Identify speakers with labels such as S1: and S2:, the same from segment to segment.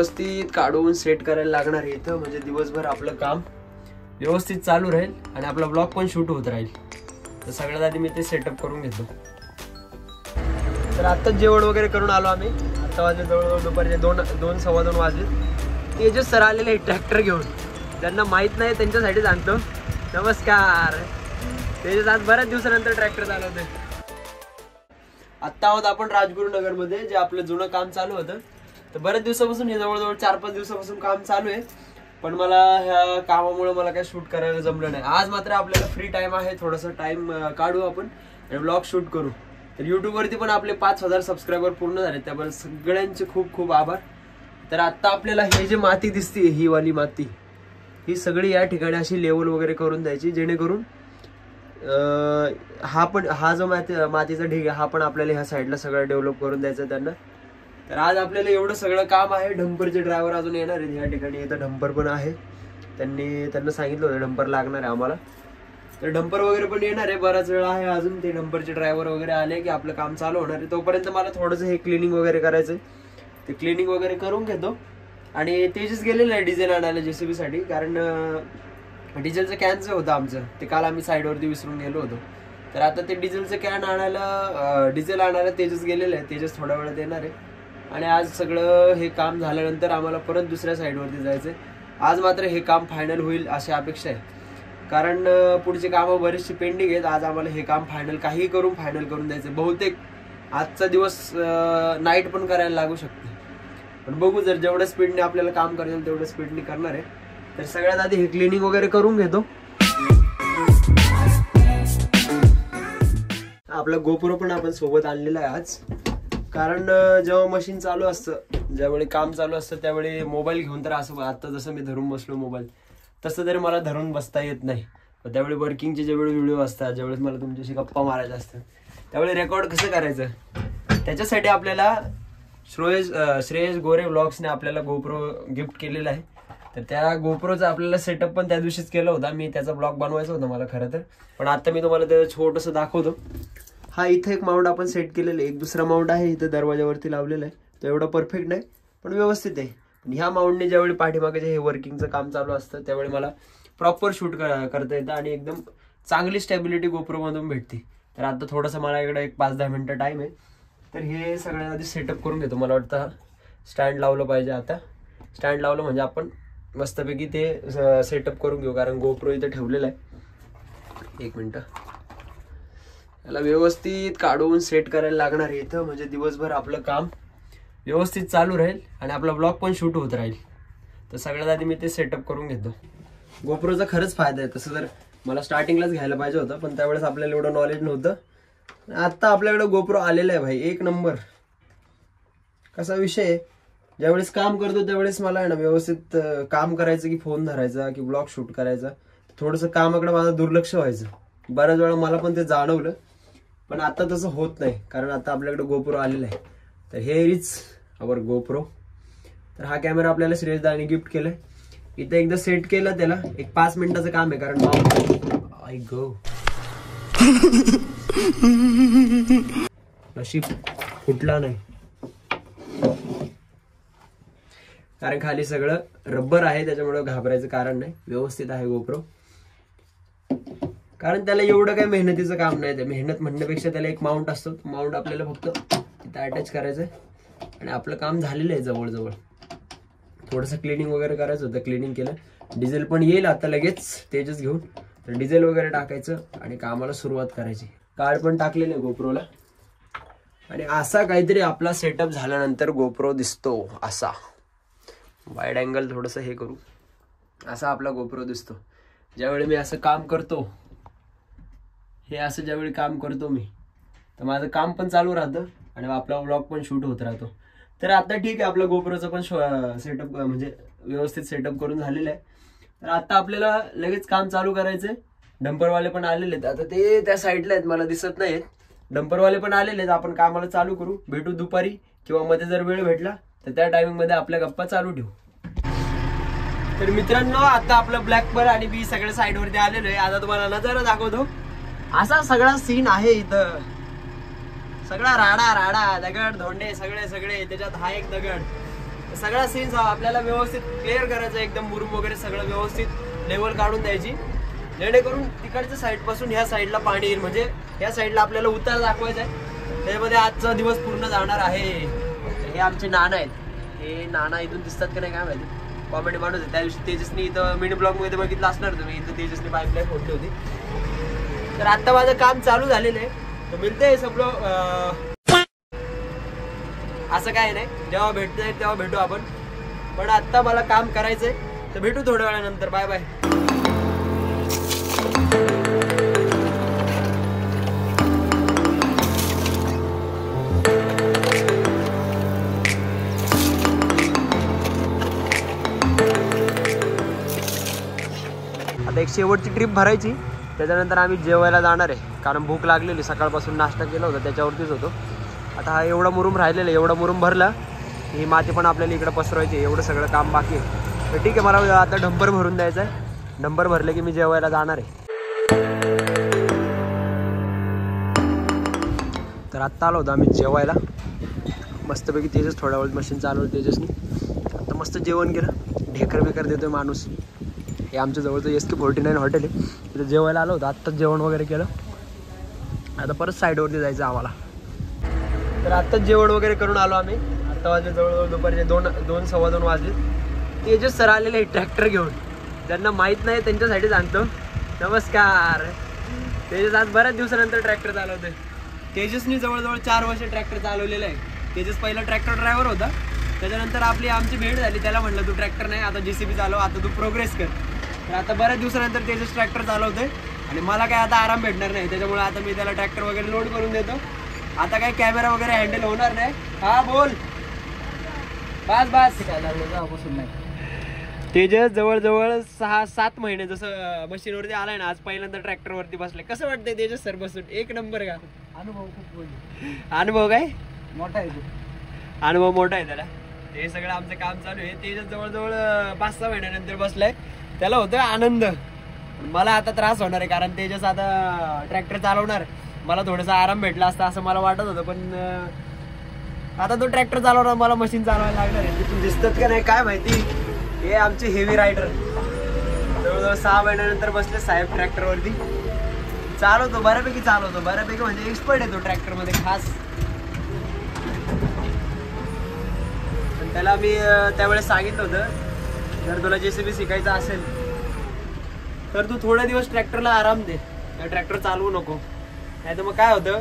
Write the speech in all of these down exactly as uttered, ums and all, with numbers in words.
S1: व्यवस्थित काढून सेट करायला लागणार आहे इथं, म्हणजे दिवसभर आपलं काम व्यवस्थित चालू राहील आणि आपला ब्लॉग पण शूट होत राहील. तर सगळ्यात आधी मी ते सेटअप करून घेतो. तर आत्ताच जेवण वगैरे करून आलो आम्ही. आता वाजले जवळजवळ दुपारचे दोन दोन सव्वा दोन वाजले. तेजस सर आलेले ट्रॅक्टर घेऊन, ज्यांना माहीत नाही त्यांच्यासाठी सांगतो. नमस्कार. तेजस आज बऱ्याच दिवसानंतर ट्रॅक्टर चालवते. आत्ता आहोत आपण राजगुरुनगरमध्ये, जे आपलं जुनं काम चालू होतं. तर बऱ्याच दिवसापासून हे जवळजवळ चार पाच दिवसापासून काम चालू आहे, पण मला ह्या कामामुळे मला काही शूट करायला जमलं नाही. आज मात्र आपल्याला फ्री टाइम आहे, थोडासा टाइम काढू आपण आणि ब्लॉग शूट करू. तर यूट्यूबवरती पण आपले पाच हजार सबस्क्रायबर पूर्ण झाले, त्याबद्दल सगळ्यांचे खूप खूप आभार. तर आत्ता आपल्याला हे जे माती दिसते, ही वाली माती, ही सगळी या ठिकाणी अशी लेवल वगैरे करून द्यायची, जेणेकरून हा पण हा जो माती मातीचा ढीग आहे हा पण आपल्याला ह्या साईडला सगळं डेव्हलप करून द्यायचं त्यांना. तर आज आपल्याला एवढं सगळं काम आहे. डंपरचे ड्रायव्हर अजून येणार आहेत ह्या ठिकाणी. इथं डंपर पण आहे, त्यांनी त्यांना सांगितलं होतं डंपर लागणार आहे आम्हाला. तर डंपर वगैरे पण येणार आहे, बराच वेळ आहे अजून. ते डंपरचे ड्रायव्हर वगैरे आले की आपलं काम चालू होणार आहे. तोपर्यंत मला थोडंसं हे क्लिनिंग वगैरे करायचं आहे. ते क्लिनिंग वगैरे करून घेतो. आणि तेजस गेलेलं आहे डिझेल आणायला जेसीबी साठी, कारण डिझेलचं कॅनचं होतं आमचं, ते काल आम्ही साईडवरती विसरून गेलो होतो. तर आता ते डिझेलचं कॅन आणायला डिझेल आणायला तेजस गेलेलं आहे. तेजस थोड्या वेळात येणार आहे. आणि आज सगळं हे काम झाल्यानंतर आम्हाला परत दुसऱ्या साईडवरती जायचं आहे. आज मात्र हे काम फायनल होईल अशी अपेक्षा आहे, कारण पुढची कामं बरीचशी पेंडिंग आहेत. आज आम्हाला हे काम फायनल काही करून फायनल करून द्यायचं. बहुतेक आजचा दिवस नाईट पण करायला लागू शकते, पण बघू. जर जेवढ्या स्पीडने आपल्याला काम करायचं तेवढ्या स्पीडने करणार आहे. तर सगळ्यात आधी हे क्लिनिंग वगैरे करून घेतो. आपला गोप्रो पण आपण सोबत आणलेला आहे आज, कारण जेव्हा मशीन चालू असतं, ज्यावेळी काम चालू असतं, त्यावेळी मोबाईल घेऊन तर असं आता जसं मी धरून बसलो मोबाईल, तसं तरी मला धरून बसता येत नाही. त्यावेळी वर्किंगचे ज्यावेळी व्हिडिओ असतात, ज्यावेळेस मला तुमच्याशी गप्पा मारायच्या असतात, त्यावेळी रेकॉर्ड कसं करायचं, त्याच्यासाठी आपल्याला श्रेयस श्रेयस गोरे व्लॉग्सने आपल्याला गोप्रो गिफ्ट केलेला आहे. तर त्या गोप्रोचा आपल्याला सेटअप पण त्या दिवशीच केला होता मी. त्याचा ब्लॉग बनवायचा होता मला खरं तर, पण आता मी तुम्हाला त्याचं छोटंसं दाखवतो. हा इथं एक माउंट आपण सेट केलेलं आहे. एक दुसरा माउंट आहे इथं दरवाजावरती लावलेला आहे. तो एवढा परफेक्ट नाही पण व्यवस्थित आहे. पण ह्या माउंटने ज्यावेळी पाठीमागे हे वर्किंगचं काम चालू असतं त्यावेळी मला प्रॉपर शूट करता येतं आणि एकदम चांगली स्टॅबिलिटी गोप्रोमधून भेटते. तर आता थोडंसं मला इकडे एक पाच दहा मिनटं टाईम आहे. तर हे सगळ्यात आधी सेटअप करून घेतो. मला वाटतं स्टँड लावलं पाहिजे. आता स्टँड लावलं म्हणजे आपण मस्तपैकी ते सेटअप करून घेऊ, कारण गोप्रो इथं ठेवलेला आहे. एक मिनटं, याला व्यवस्थित काढून सेट करायला लागणार आहे इथं, म्हणजे दिवसभर आपलं काम व्यवस्थित चालू राहील आणि आपला ब्लॉग पण शूट होत राहील. तर सगळ्यात आधी मी ते सेटअप करून घेतो. गोप्रोचा खरंच फायदा आहे. तसं तर मला स्टार्टिंगलाच घ्यायला पाहिजे होतं, पण त्यावेळेस आपल्याला एवढं नॉलेज नव्हतं. आत्ता आपल्याकडे गोप्रो आलेला आहे भाई, एक नंबर. कसा विषय आहे, ज्यावेळेस काम करतो त्यावेळेस मला आहे ना व्यवस्थित काम करायचं की फोन धरायचा की ब्लॉग शूट करायचा, थोडंसं कामाकडे माझं दुर्लक्ष व्हायचं. बऱ्याच वेळा मला पण ते जाणवलं, पण आता तसं होत नाही, कारण आता आपल्याकडे गोप्रो आलेला आहे. तर हे इज आवर गोप्रो. तर हा कॅमेरा आपल्याला श्रेयस दाने गिफ्ट केलाय. इथं एकदा सेट केलं त्याला, एक पाच मिनिटाचं काम आहे, कारण आय गो नशीब फुटला नाही, कारण खाली सगळं रबर आहे, त्याच्यामुळे घाबरायचं कारण नाही. व्यवस्थित आहे गोप्रो, कारण त्याला एवढं काही मेहनतीचं काम नाही. ते मेहनत म्हणण्यापेक्षा त्याला एक माउंट असतो, माउंट आपल्याला फक्त तिथं अटॅच करायचं आणि आपलं काम झालेलं आहे जवळजवळ. थोडंसं क्लिनिंग वगैरे करायचं होतं, क्लिनिंग केलं. डिझेल पण येईल आता लगेच तेजस घेऊन, तर डिझेल वगैरे टाकायचं आणि कामाला सुरुवात करायची. कार्ड पण टाकलेलं आहे गोप्रोला. आणि असा काहीतरी आपला सेटअप झाल्यानंतर गोप्रो दिसतो. असा वाईड अँगल थोडंसं हे करू, असा आपला गोप्रो दिसतो. ज्यावेळी मी असं काम करतो, हे असं ज्यावेळी काम करतो मी, तर माझं काम पण चालू राहतं आणि आपला व्लॉग पण शूट होत राहतो. तर आता ठीक आहे, आपलं गोप्रोचं पण सेटअप म्हणजे व्यवस्थित सेटअप करून झालेलं आहे. तर आता आपल्याला लगेच काम चालू करायचंय. डंपरवाले पण आलेले आहेत, आता ते त्या साईडला आहेत, मला दिसत नाहीत. डंपरवाले पण आलेले आहेत. आपण कामाला चालू करू, भेटू दुपारी किंवा मध्ये जर वेळ भेटला तर त्या टायमिंग मध्ये आपल्या गप्पा चालू ठेवू. तर मित्रांनो, आता आपलं ब्लॅकबर्ड आणि बी सगळ्या साईडवरती आलेलो आहे. आता तुम्हाला नजारा दाखवतो. असा सगळा सीन आहे इथं. सगळा राडा राडा, दगड धोंडे सगळे सगळे, त्याच्यात हा एक दगड, सगळा सीन आपल्याला व्यवस्थित क्लिअर करायचा, एकदम मुरुम वगैरे सगळं व्यवस्थित लेवल काढून द्यायची, जेणेकरून तिकडच्या साईड पासून ह्या साईडला पाणी येईल. म्हणजे ह्या साईडला आपल्याला उतार दाखवायचा आहे, त्याच्यामध्ये आजचा दिवस पूर्ण जाणार आहे. हे आमचे नाना आहेत, हे नाना इथून दिसतात का नाही काय माहिती, कॉमेडी माणूस आहे. त्या दिवशी तेजसनी इथं मिनी ब्लॉग मध्ये बघितलं असणार तुम्ही, इथं तेजसनी पाईपलाईन फोडली होती. तर आता माझं काम चालू झालेलं आहे, तर मिळतंय सगळं. असं काय नाही, जेव्हा भेटतंय तेव्हा भेटू आपण, पण आता मला काम करायचंय, तर भेटू थोड्या वेळानंतर. Bye bye. आता एक शेवटची ट्रिप भरायची, त्याच्यानंतर आम्ही जेवायला जाणार आहे, कारण भूक लागलेली, सकाळपासून नाश्ता केला होता त्याच्यावरतीच होतो. आता हा एवढा मुरुम राहिलेला आहे, एवढा मुरुम भरला ही माती पण आपल्याला इकडे पसरवायची, एवढं सगळं काम बाकी आहे. तर ठीक आहे, मला आता डंपर भरून द्यायचा आहे, डंपर भरले की मी जेवायला जाणार आहे. तर आत्ता आलो होतो आम्ही जेवायला, मस्तपैकी तेजस थोड्या वेळ मशीन चालवलं तेजसनी. आता मस्त जेवण केलं, ढेकर बेकर देतोय माणूस. हे आमच्या जवळचं S K forty nine hotel आहे, तिथं जेवायला आलो होतो, आत्ताच जेवण वगैरे केलं. आता परत साईडवरती जायचं आम्हाला. तर आत्ताच जेवण वगैरे करून आलो आम्ही. आत्ता वाजले जवळजवळ दुपारचे दोन दोन सव्वा दोन वाजले. तेजस सर आलेले आहे ट्रॅक्टर घेऊन, ज्यांना माहीत नाही त्यांच्यासाठी सांगतो. नमस्कार. तेजस आज बऱ्याच दिवसानंतर ट्रॅक्टर चालवतोय. तेजसनी जवळजवळ चार वर्ष ट्रॅक्टर चालवलेलं आहे. तेजस पहिला ट्रॅक्टर ड्रायव्हर होता, त्याच्यानंतर आपली आमची भेट झाली. त्याला म्हटलं तू ट्रॅक्टर नाही, आता जे सी बी चालव, आता तू प्रोग्रेस कर. तर आता बऱ्याच दिवसानंतर तेजस ट्रॅक्टर चालवतोय, आणि मला काय आता आराम भेटणार नाही, त्याच्यामुळे आता मी त्याला ट्रॅक्टर वगैरे लोड करून देतो. आता काय कॅमेरा वगैरे हँडल होणार नाही. हा बोल, बस बस. काय लागलं नाही. तेजस जवळजवळ सहा सात महिने जसं मशीनवरती आलाय ना, आज पहिल्यांदा ट्रॅक्टरवरती बसलाय. कसं वाटतंय तेजस सर बसून? एक नंबर का
S2: अनुभव? खूप
S1: अनुभव काय
S2: मोठा आहे,
S1: अनुभव मोठा आहे त्याला. हे सगळं आमचं काम चालू आहे. तेजस जवळजवळ पाच सहा महिन्यानंतर बसलाय, त्याला होतोय आनंद. मला आता त्रास होणार आहे, कारण तेजस आता ट्रॅक्टर चालवणार, मला थोडासा आराम भेटला असता असं मला वाटत होतं. पण आता तो ट्रॅक्टर चालवणार, मला मशीन चालवायला लागणार आहे. तिथून दिसतात का नाही काय माहिती. हे आमचे हेवी रायडर जवळजवळ सहा महिन्यानंतर बसले साहेब ट्रॅक्टरवरती. चालवतो बऱ्यापैकी, चालवतो बऱ्यापैकी, म्हणजे एक्सपर्ट आहे तो ट्रॅक्टर मध्ये खास. पण त्याला मी त्यावेळेस सांगितलं होतं, जर तुला जेसीबी शिकायचं असेल तर तू थोडे दिवस ट्रॅक्टरला आराम दे, ट्रॅक्टर चालवू नको. नाही तर मग काय होतं,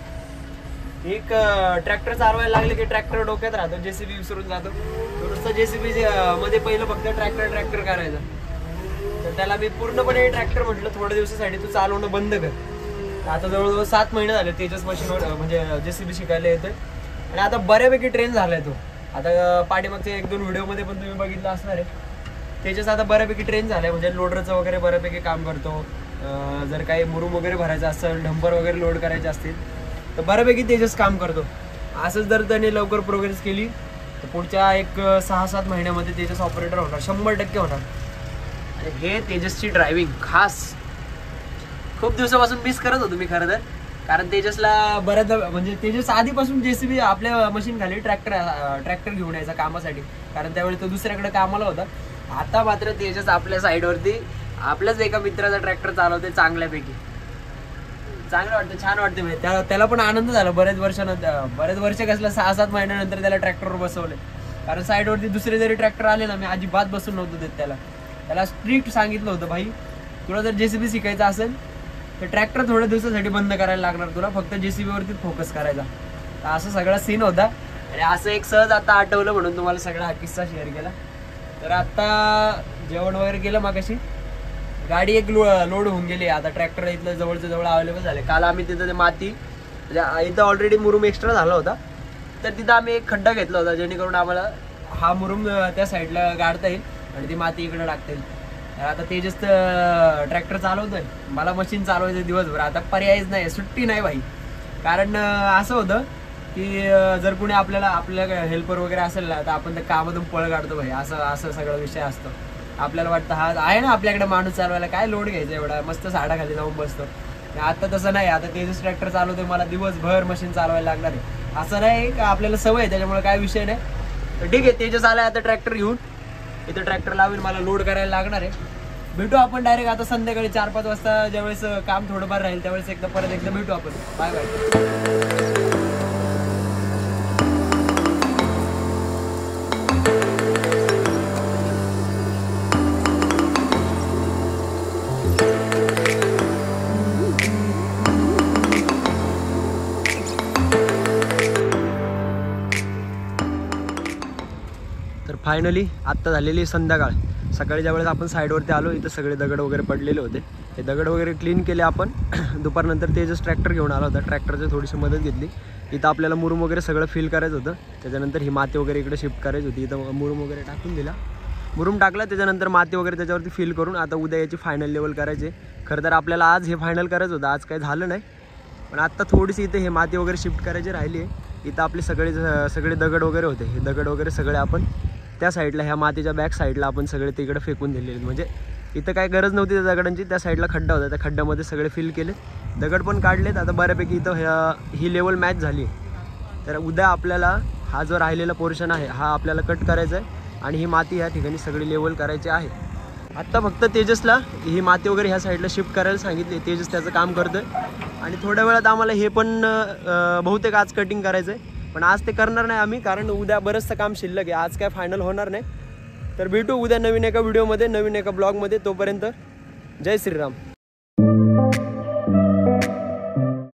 S1: एक ट्रॅक्टर चालवायला लागले की ट्रॅक्टर डोक्यात राहतो, जेसीबी विसरून जातो. नुसतं जेसीबी मध्ये पहिलं फक्त ट्रॅक्टर ट्रॅक्टर करायचं. तर त्याला मी पूर्णपणे ट्रॅक्टर म्हटलं थोड्या दिवसासाठी तू चालवणं बंद कर. आता जवळजवळ सात महिने झाले तेजस मशीनवर म्हणजे जेसीबी शिकायला येतोय, आणि आता बऱ्यापैकी ट्रेन झालाय तो. आता पाठीमागच्या एक दोन व्हिडिओमध्ये पण तुम्ही बघितलं असणार आहे, तेजस आता बऱ्यापैकी ट्रेन झालाय. म्हणजे लोडरचं वगैरे बऱ्यापैकी काम करतो. जर काही मुरुम वगैरे भरायचं असेल, डंपर वगैरे लोड करायचे असतील, तर बऱ्यापैकी तेजस काम करतो. असंच जर त्याने लवकर प्रोग्रेस केली तर पुढच्या एक सहा सात महिन्यामध्ये तेजस ऑपरेटर होणार, शंभर टक्के होणार. आणि हे तेजसची ड्रायव्हिंग खास खूप दिवसापासून मिस करत होतो मी खरं तर, कारण तेजसला बऱ्याच म्हणजे तेजस आधीपासून जेसीबी आपल्या मशीन खाली ट्रॅक्टर ट्रॅक्टर घेऊन यायचा कामासाठी, कारण त्यावेळी तो दुसऱ्याकडे कामाला होता. आता मात्र तेजस आपल्या साईडवरती आपल्याच एका मित्राचा ट्रॅक्टर चालवते चांगल्यापैकी. चांगलं वाटतं, छान वाटतं. त्या त्याला पण आनंद झाला बऱ्याच वर्षानंतर, बरेच वर्ष कसलं सहा सात महिन्यानंतर त्याला ट्रॅक्टरवर बसवले. कारण साईडवरती दुसरे जरी ट्रॅक्टर आले ना, मी अजिबात बसून नव्हतो देत त्याला. त्याला स्ट्रिक्ट सांगितलं होतं, भाई तुला जर जेसीबी शिकायचं असेल तर ट्रॅक्टर थोड्या दिवसासाठी बंद करायला लागणार, तुला फक्त जेसीबीवरती फोकस करायचा. तर असं सगळा सीन होता. आणि असं एक सहज आता आठवलं म्हणून तुम्हाला सगळा हा किस्सा शेअर केला. तर आता जेवण वगैरे केलं, मागाशी गाडी एक लो लोड होऊन गेली. आता ट्रॅक्टर इथलं जवळच्या जवळ अवेलेबल झाले. काल आम्ही तिथं ते माती म्हणजे इथं ऑलरेडी मुरुम एक्स्ट्रा झाला होता, तर तिथं आम्ही एक खड्डा घेतला होता, जेणेकरून आम्हाला हा मुरुम त्या साईडला गाडता येईल आणि ती माती इकडे टाकता येईल. आता तेजस ट्रॅक्टर चालवतोय, मला मशीन चालवायचं दिवसभर. आता पर्यायच नाही, सुट्टी नाही भाई. कारण असं होतं की जर कुणी आपल्याला आपल्या हेल्पर वगैरे असेल ना, तर आपण त्या कामातून पळ काढतो भाई. असं असं सगळा विषय असतो. आपल्याला वाटतं हा आहे ना आपल्याकडे माणूस चालवायला, काय लोड घ्यायचा एवढा, मस्त झाडाखाली जाऊन बसतो. आता तसं नाही. आता तेजस ट्रॅक्टर चालवतोय, मला दिवसभर मशीन चालवायला लागणार आहे. असं नाही का, आपल्याला सवय आहे त्याच्यामुळे काय विषय नाही. तर ठीक आहे, तेजस आलाय आता ट्रॅक्टर घेऊन. इथं ट्रॅक्टर लावेल, मला लोड करायला लागणार आहे. भेटू आपण डायरेक्ट आता संध्याकाळी चार पाच वाजता, ज्यावेळेस काम थोडंफार राहील त्यावेळेस एकदा परत एकदा भेटू आपण. Bye bye. तर फायनली आत्ता झालेली संध्याकाळ. सकाळी ज्यावेळेस आपण साईडवरती आलो, इथं सगळे दगड वगैरे पडलेले होते. हे दगड वगैरे क्लीन केले आपण. दुपारनंतर तेजस ट्रॅक्टर घेऊन आला होता, ट्रॅक्टरची थोडीशी मदत घेतली. इथं आपल्याला मुरुम वगैरे सगळं फिल करायचं होतं. त्याच्यानंतर ही माती वगैरे इकडे शिफ्ट करायची होती. इथं मुरुम वगैरे टाकून दिला, मुरुम टाकला, त्याच्यानंतर माती वगैरे त्याच्यावरती फिल करून आता उद्या याची फायनल लेवल करायची. खरं तर आपल्याला आज हे फायनल करायचं होतं, आज काही झालं नाही. पण आत्ता थोडीशी इथे हे माती वगैरे शिफ्ट करायची राहिली आहे. इथं आपले सगळे सगळे दगड वगैरे होते, हे दगड वगैरे सगळे आपण त्या साईडला, ह्या मातीच्या बॅक साईडला आपण सगळे तिकडे फेकून दिलेले. म्हणजे इथं काय गरज नव्हती त्या दगडांची. त्या साईडला खड्डा होता, त्या खड्ड्यामध्ये सगळे फिल केले, दगड पण काढलेत. आता बऱ्यापैकी इथं ह्या ही लेवल मॅच झाली. तर उद्या आपल्याला हा जो राहिलेला पोर्शन आहे हा आपल्याला कट करायचा आहे आणि ही माती ह्या ठिकाणी सगळी लेवल करायची आहे. आत्ता फक्त तेजसला ही माती वगैरे ह्या साईडला शिफ्ट करायला सांगितली. तेजस त्याचं काम करतोय आणि थोड्या वेळात आम्हाला हे पण बहुतेक आज कटिंग करायचं आहे. पण आज ते करणार नाही आम्ही, कारण उद्या बरंचसं काम शिल्लक आहे. आज काय फायनल होणार नाही. तर भेटू उद्या नवीन एका व्हिडिओमध्ये, नवीन एका ब्लॉगमध्ये. तोपर्यंत जय श्रीराम.